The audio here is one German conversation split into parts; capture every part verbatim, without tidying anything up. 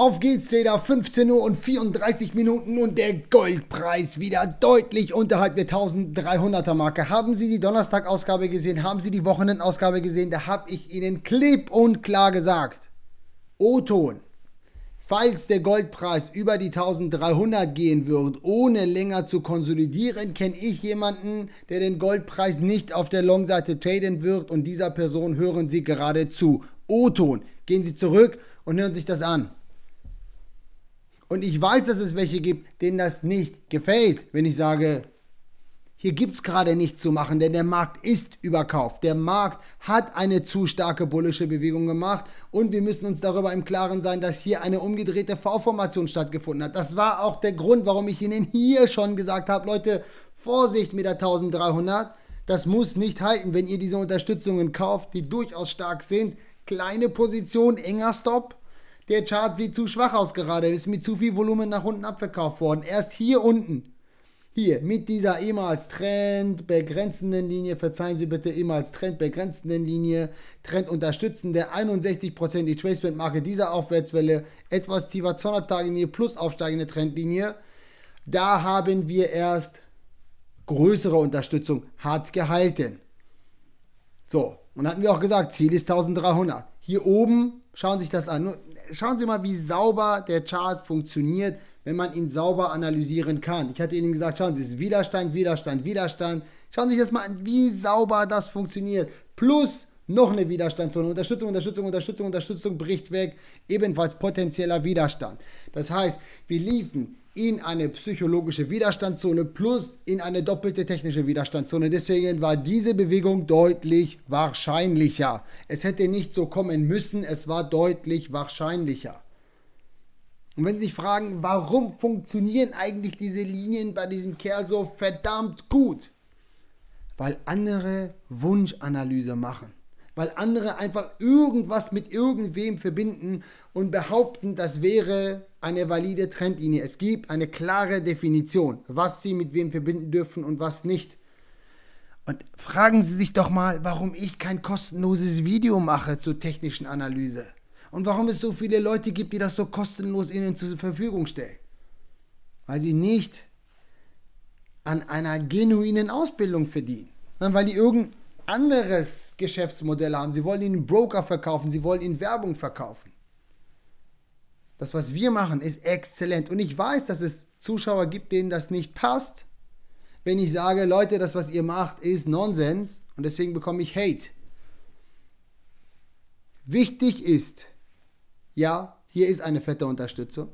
Auf geht's, Trader, fünfzehn Uhr und vierunddreißig Minuten und der Goldpreis wieder deutlich unterhalb der eintausenddreihunderter Marke. Haben Sie die Donnerstag-Ausgabe gesehen? Haben Sie die Wochenendausgabe gesehen? Da habe ich Ihnen klipp und klar gesagt. O-Ton. Falls der Goldpreis über die eintausenddreihundert gehen wird, ohne länger zu konsolidieren, kenne ich jemanden, der den Goldpreis nicht auf der Long-Seite traden wird, und dieser Person hören Sie gerade zu. O-Ton. Gehen Sie zurück und hören sich das an. Und ich weiß, dass es welche gibt, denen das nicht gefällt, wenn ich sage, hier gibt es gerade nichts zu machen, denn der Markt ist überkauft. Der Markt hat eine zu starke bullische Bewegung gemacht und wir müssen uns darüber im Klaren sein, dass hier eine umgedrehte V-Formation stattgefunden hat. Das war auch der Grund, warum ich Ihnen hier schon gesagt habe, Leute, Vorsicht mit der eintausenddreihundert. Das muss nicht halten, wenn ihr diese Unterstützungen kauft, die durchaus stark sind. Kleine Position, enger Stop. Der Chart sieht zu schwach aus gerade, ist mit zu viel Volumen nach unten abverkauft worden. Erst hier unten, hier mit dieser ehemals trendbegrenzenden Linie, verzeihen Sie bitte, ehemals trendbegrenzenden Linie, trendunterstützende einundsechzig Prozent die Traceband-Marke dieser Aufwärtswelle, etwas tiefer zweihundert-Tage-Linie plus aufsteigende Trendlinie. Da haben wir erst größere Unterstützung, hat gehalten. So, und hatten wir auch gesagt, Ziel ist eintausenddreihundert. Hier oben, schauen Sie sich das an. Schauen Sie mal, wie sauber der Chart funktioniert, wenn man ihn sauber analysieren kann. Ich hatte Ihnen gesagt, schauen Sie, es ist Widerstand, Widerstand, Widerstand. Schauen Sie sich das mal an, wie sauber das funktioniert. Plus noch eine Widerstandszone. Unterstützung, Unterstützung, Unterstützung, Unterstützung, bricht weg. Ebenfalls potenzieller Widerstand. Das heißt, wir liefen in eine psychologische Widerstandszone plus in eine doppelte technische Widerstandszone. Deswegen war diese Bewegung deutlich wahrscheinlicher. Es hätte nicht so kommen müssen, es war deutlich wahrscheinlicher. Und wenn Sie sich fragen, warum funktionieren eigentlich diese Linien bei diesem Kerl so verdammt gut? Weil andere Wunschanalyse machen. Weil andere einfach irgendwas mit irgendwem verbinden und behaupten, das wäre eine valide Trendlinie. Es gibt eine klare Definition, was Sie mit wem verbinden dürfen und was nicht. Und fragen Sie sich doch mal, warum ich kein kostenloses Video mache zur technischen Analyse. Und warum es so viele Leute gibt, die das so kostenlos Ihnen zur Verfügung stellen. Weil sie nicht an einer genuinen Ausbildung verdienen, sondern weil die irgendein anderes Geschäftsmodell haben. Sie wollen Ihnen Broker verkaufen, Sie wollen Ihnen Werbung verkaufen. Das, was wir machen, ist exzellent. Und ich weiß, dass es Zuschauer gibt, denen das nicht passt, wenn ich sage, Leute, das, was ihr macht, ist Nonsens und deswegen bekomme ich Hate. Wichtig ist, ja, hier ist eine fette Unterstützung.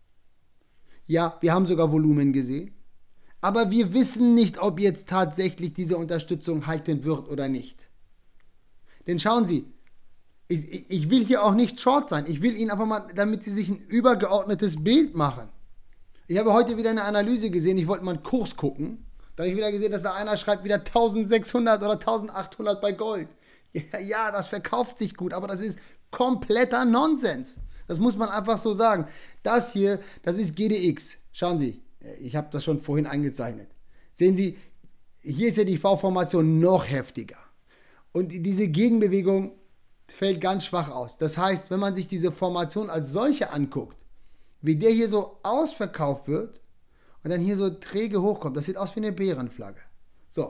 Ja, wir haben sogar Volumen gesehen. Aber wir wissen nicht, ob jetzt tatsächlich diese Unterstützung halten wird oder nicht. Denn schauen Sie, ich, ich will hier auch nicht short sein. Ich will Ihnen einfach mal, damit Sie sich ein übergeordnetes Bild machen. Ich habe heute wieder eine Analyse gesehen, ich wollte mal einen Kurs gucken. Da habe ich wieder gesehen, dass da einer schreibt wieder eintausendsechshundert oder eintausendachthundert bei Gold. Ja, ja, das verkauft sich gut, aber das ist kompletter Nonsens. Das muss man einfach so sagen. Das hier, das ist G D X. Schauen Sie, ich habe das schon vorhin eingezeichnet. Sehen Sie, hier ist ja die V-Formation noch heftiger. Und diese Gegenbewegung fällt ganz schwach aus. Das heißt, wenn man sich diese Formation als solche anguckt, wie der hier so ausverkauft wird und dann hier so träge hochkommt, das sieht aus wie eine Bärenflagge. So.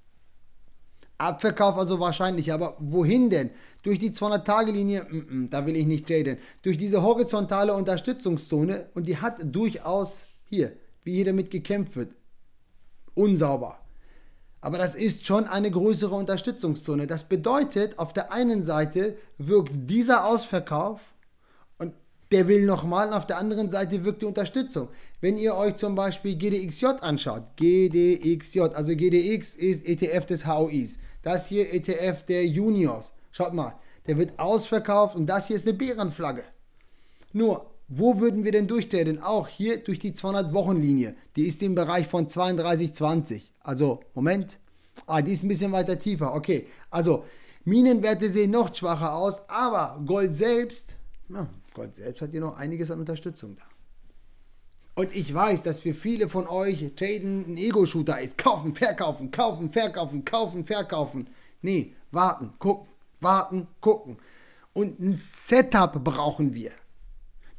Abverkauf also wahrscheinlich, aber wohin denn? Durch die zweihundert-Tage-Linie, mm -mm, da will ich nicht traden. Durch diese horizontale Unterstützungszone, und die hat durchaus hier, wie hier damit gekämpft wird, unsauber. Aber das ist schon eine größere Unterstützungszone. Das bedeutet, auf der einen Seite wirkt dieser Ausverkauf und der will nochmal, auf der anderen Seite wirkt die Unterstützung. Wenn ihr euch zum Beispiel G D X J anschaut, G D X J, also G D X ist E T F des H O Is, das hier E T F der Juniors, schaut mal, der wird ausverkauft und das hier ist eine Bärenflagge. Nur, wo würden wir denn durchtraden? Auch hier durch die zweihundert-Wochen-Linie. Die ist im Bereich von zweiunddreißig zwanzig. Also, Moment. Ah, die ist ein bisschen weiter tiefer. Okay, also Minenwerte sehen noch schwacher aus, aber Gold selbst, ja, Gold selbst hat hier noch einiges an Unterstützung da. Und ich weiß, dass für viele von euch Traden ein Ego-Shooter ist. Kaufen, verkaufen, kaufen, verkaufen, kaufen, verkaufen. Nee, warten, gucken, warten, gucken. Und ein Setup brauchen wir.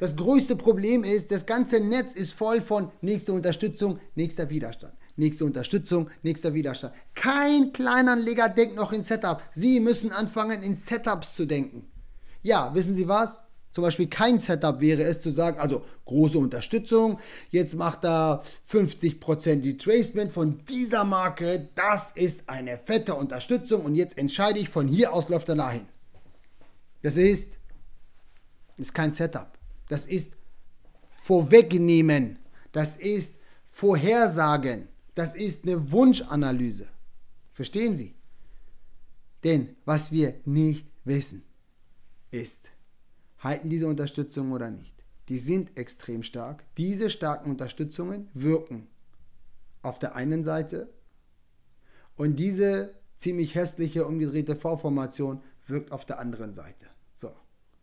Das größte Problem ist, das ganze Netz ist voll von nächster Unterstützung, nächster Widerstand. Nächste Unterstützung, nächster Widerstand. Kein Kleinanleger denkt noch in Setup. Sie müssen anfangen, in Setups zu denken. Ja, wissen Sie was? Zum Beispiel kein Setup wäre es zu sagen, also große Unterstützung, jetzt macht er fünfzig Prozent Retracement von dieser Marke, das ist eine fette Unterstützung und jetzt entscheide ich, von hier aus läuft er dahin. Das ist, ist kein Setup. Das ist Vorwegnehmen. Das ist Vorhersagen. Das ist eine Wunschanalyse. Verstehen Sie? Denn was wir nicht wissen, ist, halten diese Unterstützungen oder nicht. Die sind extrem stark. Diese starken Unterstützungen wirken auf der einen Seite und diese ziemlich hässliche umgedrehte V-Formation wirkt auf der anderen Seite. So.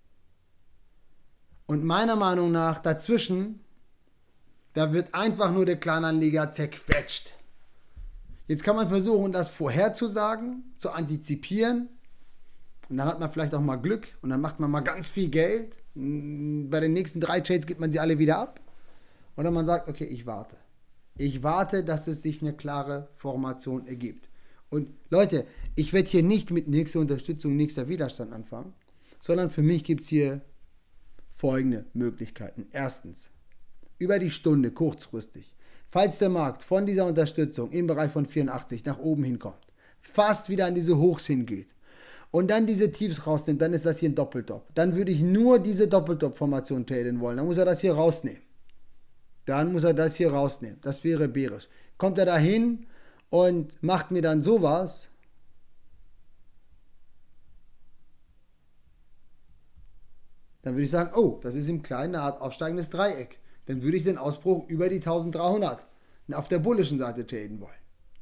Und meiner Meinung nach dazwischen, da wird einfach nur der Kleinanleger zerquetscht. Jetzt kann man versuchen, das vorherzusagen, zu antizipieren. Und dann hat man vielleicht auch mal Glück und dann macht man mal ganz viel Geld. Bei den nächsten drei Trades gibt man sie alle wieder ab. Oder man sagt, okay, ich warte. Ich warte, dass es sich eine klare Formation ergibt. Und Leute, ich werde hier nicht mit nächster Unterstützung, nächster Widerstand anfangen, sondern für mich gibt es hier folgende Möglichkeiten. Erstens, über die Stunde, kurzfristig, falls der Markt von dieser Unterstützung im Bereich von vierundachtzig nach oben hinkommt, fast wieder an diese Hochs hingeht, und dann diese Tiefs rausnimmt, dann ist das hier ein Doppeltop. Dann würde ich nur diese Doppeltop-Formation traden wollen. Dann muss er das hier rausnehmen. Dann muss er das hier rausnehmen. Das wäre bärisch. Kommt er da hin und macht mir dann sowas, dann würde ich sagen, oh, das ist im Kleinen eine Art aufsteigendes Dreieck. Dann würde ich den Ausbruch über die eintausenddreihundert auf der bullischen Seite traden wollen.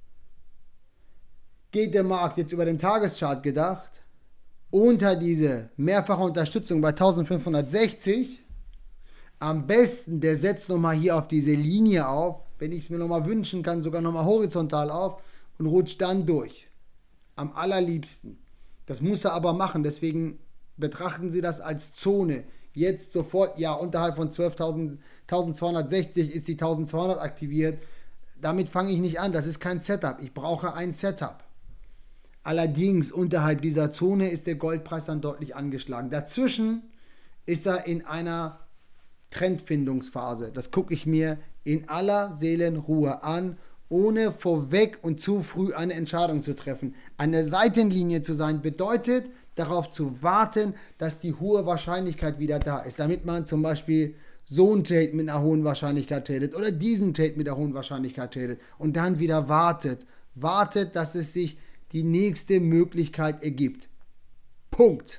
Geht der Markt jetzt über den Tageschart gedacht unter diese mehrfache Unterstützung bei eintausendfünfhundertsechzig, am besten der setzt nochmal hier auf diese Linie auf, wenn ich es mir nochmal wünschen kann, sogar nochmal horizontal auf und rutscht dann durch. Am allerliebsten. Das muss er aber machen, deswegen betrachten Sie das als Zone. Jetzt sofort, ja, unterhalb von zwölftausend, eintausendzweihundertsechzig ist die eintausendzweihundert aktiviert. Damit fange ich nicht an, das ist kein Setup. Ich brauche ein Setup. Allerdings unterhalb dieser Zone ist der Goldpreis dann deutlich angeschlagen. Dazwischen ist er in einer Trendfindungsphase. Das gucke ich mir in aller Seelenruhe an, ohne vorweg und zu früh eine Entscheidung zu treffen. An der Seitenlinie zu sein bedeutet, darauf zu warten, dass die hohe Wahrscheinlichkeit wieder da ist, damit man zum Beispiel so einen Trade mit einer hohen Wahrscheinlichkeit tradet oder diesen Trade mit einer hohen Wahrscheinlichkeit tradet und dann wieder wartet. Wartet, dass es sich die nächste Möglichkeit ergibt. Punkt.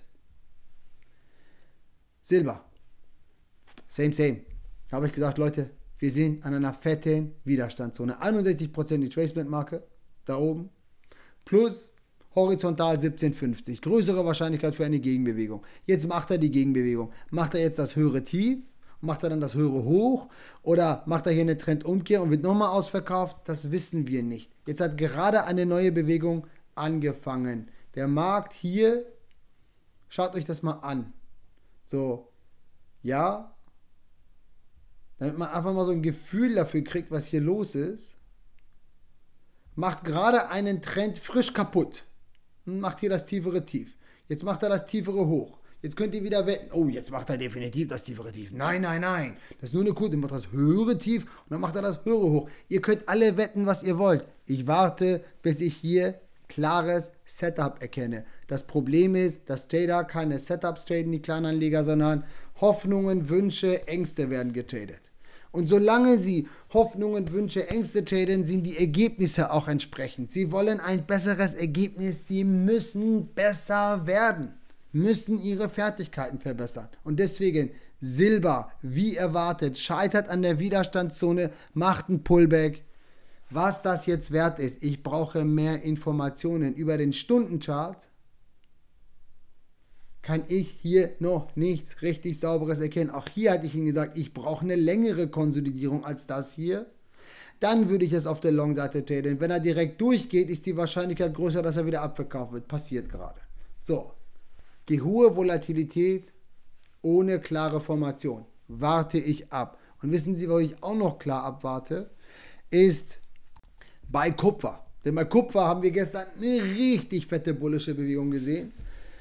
Silber. Same, same. Habe ich gesagt, Leute, wir sind an einer fetten Widerstandszone. einundsechzig Prozent die Tracement-Marke, da oben, plus horizontal siebzehn fünfzig. Größere Wahrscheinlichkeit für eine Gegenbewegung. Jetzt macht er die Gegenbewegung. Macht er jetzt das höhere Tief? Macht er dann das höhere Hoch? Oder macht er hier eine Trendumkehr und wird nochmal ausverkauft? Das wissen wir nicht. Jetzt hat gerade eine neue Bewegung angefangen. Der Markt hier, schaut euch das mal an. So, ja, damit man einfach mal so ein Gefühl dafür kriegt, was hier los ist. Macht gerade einen Trend frisch kaputt. Macht hier das tiefere Tief. Jetzt macht er das tiefere Hoch. Jetzt könnt ihr wieder wetten, oh, jetzt macht er definitiv das tiefere Tief. Nein, nein, nein. Das ist nur eine Kuh, der macht das höhere Tief und dann macht er das höhere Hoch. Ihr könnt alle wetten, was ihr wollt. Ich warte, bis ich hier klares Setup erkenne. Das Problem ist, dass Trader keine Setups traden, die Kleinanleger, sondern Hoffnungen, Wünsche, Ängste werden getradet. Und solange Sie Hoffnungen, Wünsche, Ängste traden, sind die Ergebnisse auch entsprechend. Sie wollen ein besseres Ergebnis, Sie müssen besser werden, müssen Ihre Fertigkeiten verbessern. Und deswegen Silber, wie erwartet, scheitert an der Widerstandszone, macht ein Pullback. Was das jetzt wert ist, ich brauche mehr Informationen über den Stundenchart, kann ich hier noch nichts richtig Sauberes erkennen. Auch hier hatte ich Ihnen gesagt, ich brauche eine längere Konsolidierung als das hier. Dann würde ich es auf der Long-Seite traden. Wenn er direkt durchgeht, ist die Wahrscheinlichkeit größer, dass er wieder abverkauft wird. Passiert gerade. So, die hohe Volatilität ohne klare Formation. warte ich ab. Und wissen Sie, wo ich auch noch klar abwarte? Ist bei Kupfer. Denn bei Kupfer haben wir gestern eine richtig fette bullische Bewegung gesehen.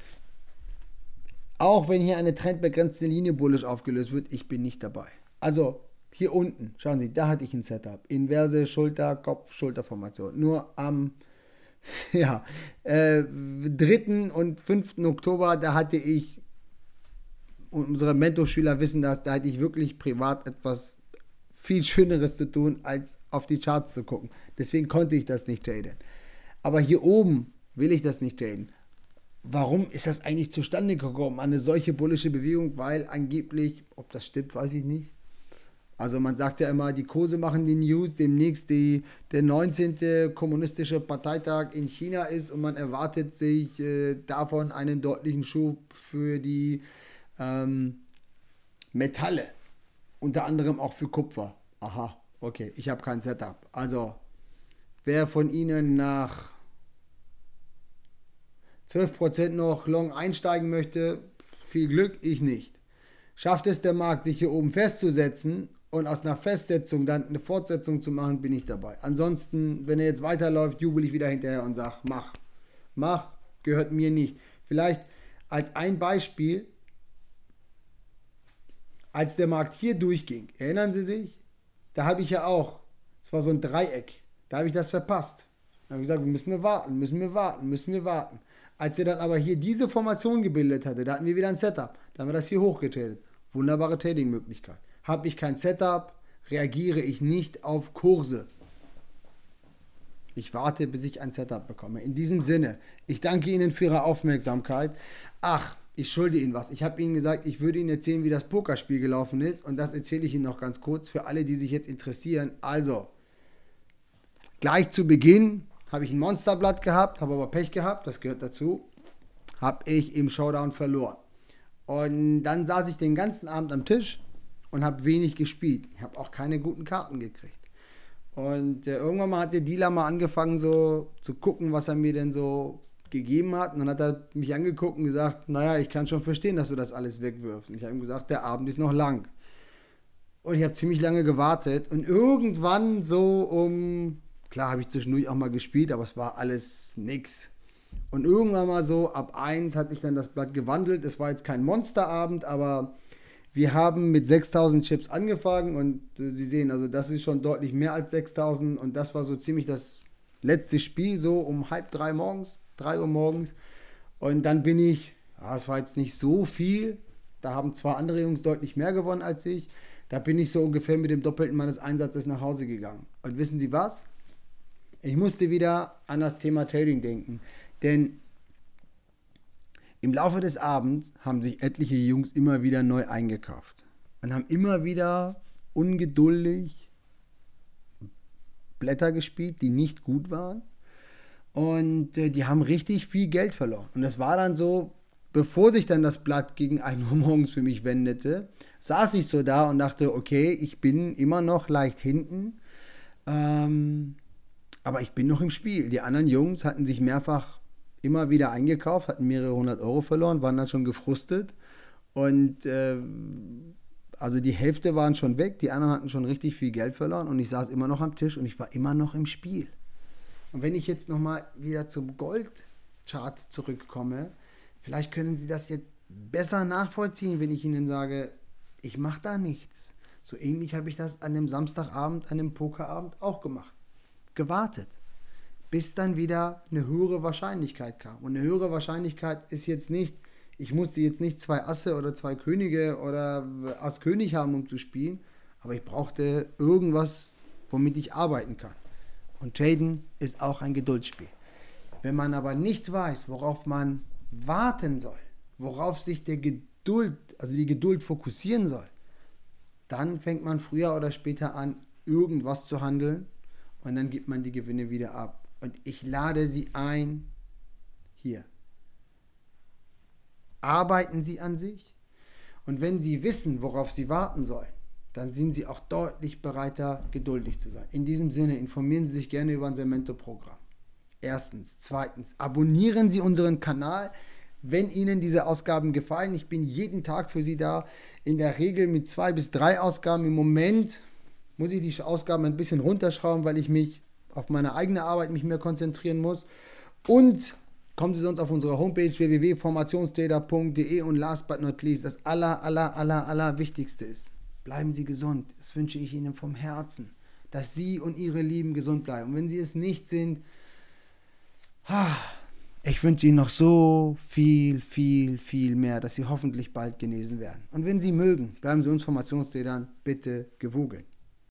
Auch wenn hier eine trendbegrenzte Linie bullisch aufgelöst wird, ich bin nicht dabei. Also hier unten, schauen Sie, da hatte ich ein Setup. Inverse Schulter, Kopf, Schulterformation. Nur am ja, äh, dritten und fünften Oktober, da hatte ich, und unsere Mentorschüler wissen das, da hatte ich wirklich privat etwas viel Schöneres zu tun, als auf die Charts zu gucken. Deswegen konnte ich das nicht traden. Aber hier oben will ich das nicht traden. Warum ist das eigentlich zustande gekommen, eine solche bullische Bewegung? Weil angeblich, ob das stimmt, weiß ich nicht. Also man sagt ja immer, die Kurse machen die News, demnächst die, der neunzehnte kommunistische Parteitag in China ist und man erwartet sich äh, davon einen deutlichen Schub für die ähm, Metalle, unter anderem auch für Kupfer. Aha, okay, ich habe kein Setup. Also, wer von Ihnen nach zwölf Prozent noch long einsteigen möchte, viel Glück, ich nicht. Schafft es der Markt, sich hier oben festzusetzen und aus einer Festsetzung dann eine Fortsetzung zu machen, bin ich dabei. Ansonsten, wenn er jetzt weiterläuft, jubel ich wieder hinterher und sage, mach, mach, gehört mir nicht. Vielleicht als ein Beispiel, als der Markt hier durchging, erinnern Sie sich? Da habe ich ja auch, es war so ein Dreieck, da habe ich das verpasst. Da habe ich gesagt, müssen wir warten, müssen wir warten, müssen wir warten. Als er dann aber hier diese Formation gebildet hatte, da hatten wir wieder ein Setup, da haben wir das hier hochgetradet. Wunderbare Trading-Möglichkeit. Habe ich kein Setup, reagiere ich nicht auf Kurse. Ich warte, bis ich ein Setup bekomme. In diesem Sinne, ich danke Ihnen für Ihre Aufmerksamkeit. Ach, ich schulde Ihnen was. Ich habe Ihnen gesagt, ich würde Ihnen erzählen, wie das Pokerspiel gelaufen ist. Und das erzähle ich Ihnen noch ganz kurz für alle, die sich jetzt interessieren. Also, gleich zu Beginn habe ich ein Monsterblatt gehabt, habe aber Pech gehabt, das gehört dazu. Habe ich im Showdown verloren. Und dann saß ich den ganzen Abend am Tisch und habe wenig gespielt. Ich habe auch keine guten Karten gekriegt. Und äh, irgendwann mal hat der Dealer mal angefangen so zu gucken, was er mir denn so gegeben hat. Und dann hat er mich angeguckt und gesagt, naja, ich kann schon verstehen, dass du das alles wegwirfst. Und ich habe ihm gesagt, der Abend ist noch lang. Und ich habe ziemlich lange gewartet. Und irgendwann so um, klar habe ich zwischendurch auch mal gespielt, aber es war alles nix. Und irgendwann mal so ab eins hat sich dann das Blatt gewandelt. Es war jetzt kein Monsterabend, aber wir haben mit sechstausend Chips angefangen und äh, Sie sehen, also das ist schon deutlich mehr als sechstausend und das war so ziemlich das letzte Spiel, so um halb drei morgens, drei Uhr morgens und dann bin ich, ja, es war jetzt nicht so viel, da haben zwei andere Jungs deutlich mehr gewonnen als ich, da bin ich so ungefähr mit dem Doppelten meines Einsatzes nach Hause gegangen. Und wissen Sie was? Ich musste wieder an das Thema Trading denken, denn im Laufe des Abends haben sich etliche Jungs immer wieder neu eingekauft und haben immer wieder ungeduldig Blätter gespielt, die nicht gut waren und äh, die haben richtig viel Geld verloren. Und das war dann so, bevor sich dann das Blatt gegen ein Uhr morgens für mich wendete, saß ich so da und dachte, okay, ich bin immer noch leicht hinten, ähm, aber ich bin noch im Spiel. Die anderen Jungs hatten sich mehrfach immer wieder eingekauft, hatten mehrere hundert Euro verloren, waren dann schon gefrustet und äh, also die Hälfte waren schon weg, die anderen hatten schon richtig viel Geld verloren und ich saß immer noch am Tisch und ich war immer noch im Spiel. Und wenn ich jetzt nochmal wieder zum Goldchart zurückkomme, vielleicht können Sie das jetzt besser nachvollziehen, wenn ich Ihnen sage, ich mache da nichts. So ähnlich habe ich das an dem Samstagabend, an dem Pokerabend auch gemacht. Gewartet. Bis dann wieder eine höhere Wahrscheinlichkeit kam. Und eine höhere Wahrscheinlichkeit ist jetzt nicht, ich musste jetzt nicht zwei Asse oder zwei Könige oder Ass König haben, um zu spielen, aber ich brauchte irgendwas, womit ich arbeiten kann. Und Traden ist auch ein Geduldsspiel. Wenn man aber nicht weiß, worauf man warten soll, worauf sich der Geduld, also die Geduld fokussieren soll, dann fängt man früher oder später an, irgendwas zu handeln und dann gibt man die Gewinne wieder ab. Und ich lade Sie ein, hier, arbeiten Sie an sich und wenn Sie wissen, worauf Sie warten sollen, dann sind Sie auch deutlich bereiter, geduldig zu sein. In diesem Sinne, informieren Sie sich gerne über unser Mentor-Programm. Erstens. Zweitens, abonnieren Sie unseren Kanal, wenn Ihnen diese Ausgaben gefallen. Ich bin jeden Tag für Sie da, in der Regel mit zwei bis drei Ausgaben. Im Moment muss ich die Ausgaben ein bisschen runterschrauben, weil ich mich auf meine eigene Arbeit mich mehr konzentrieren muss. Und kommen Sie sonst auf unsere Homepage w w w punkt formationstrader punkt de und last but not least, das aller, aller, aller, aller Wichtigste ist, bleiben Sie gesund. Das wünsche ich Ihnen vom Herzen, dass Sie und Ihre Lieben gesund bleiben. Und wenn Sie es nicht sind, ich wünsche Ihnen noch so viel, viel, viel mehr, dass Sie hoffentlich bald genesen werden. Und wenn Sie mögen, bleiben Sie uns Formationstradern bitte gewogen.